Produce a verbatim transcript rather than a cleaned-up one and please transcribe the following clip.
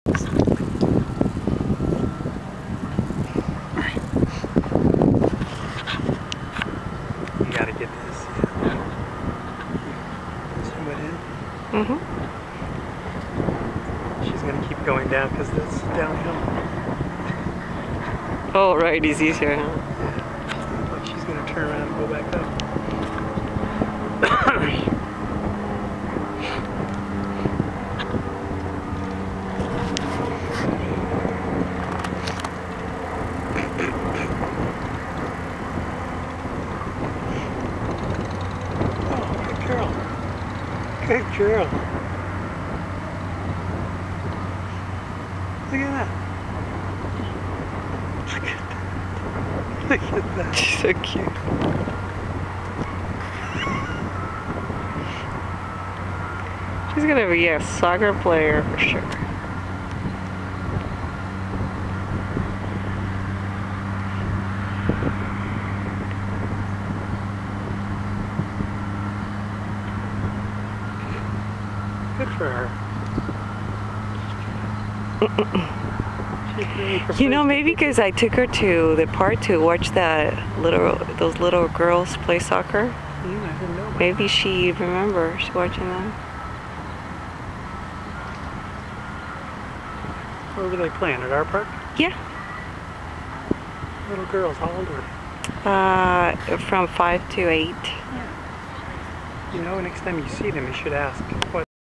You gotta get this. Zoom it in. Mm-hmm. She's gonna keep going down because that's downhill. Oh, right, it's easier, huh? Yeah. Like she's gonna turn around and go back up. Good girl. Look at that. Look at that. Look at that. She's so cute. She's gonna be a soccer player for sure. Good for her. You know, maybe because I took her to the park to watch that little, those little girls play soccer. Mm, I didn't know. Maybe she remembers watching them. Where were they playing? At our park? Yeah. Little girls, how old were they? Uh, from five to eight. You know, next time you see them, you should ask what